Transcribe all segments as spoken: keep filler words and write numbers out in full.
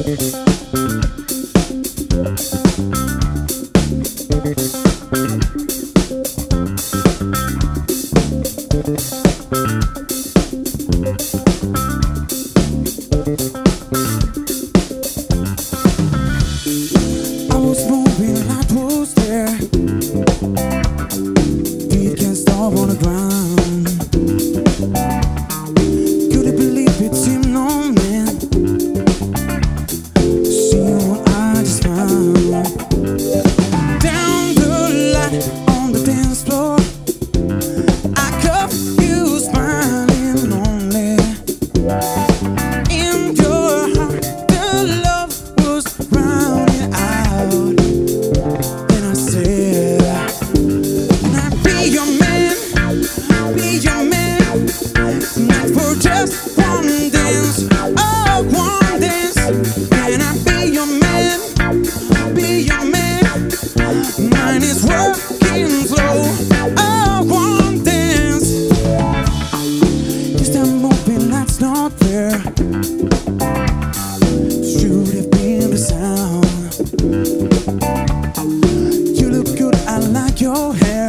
was moving, light was there. Feet can't stop on the ground. Couldn't believe it, seemed no man. See what I just found. Down the line on the dance floor, I cuff you smiling lonely. In your heart, the love was rounding out. And I said, can I be your man? Be your man? Not for just one dance, oh, one dance. Can I be your man? Be your man? Mine is working slow, oh, one dance. Just a moving that's not there. Should have been the sound. You look good, I like your hair.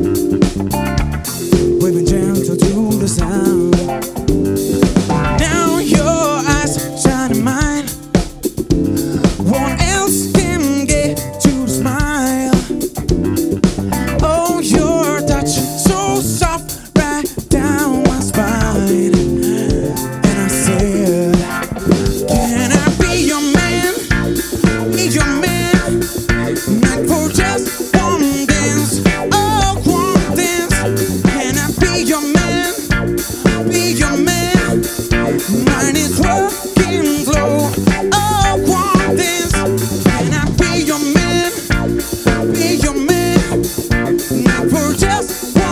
Waving gentle to the sound. Now your eyes shining mine. What else can get you to smile? Oh, your touch so soft right down my spine. And I said, can I be your man? Be your man? Not for just one dance, oh, one dance. Can I be your man? Be your man? Mine is working slow, oh, one dance. Can I be your man? Be your man? Not for just one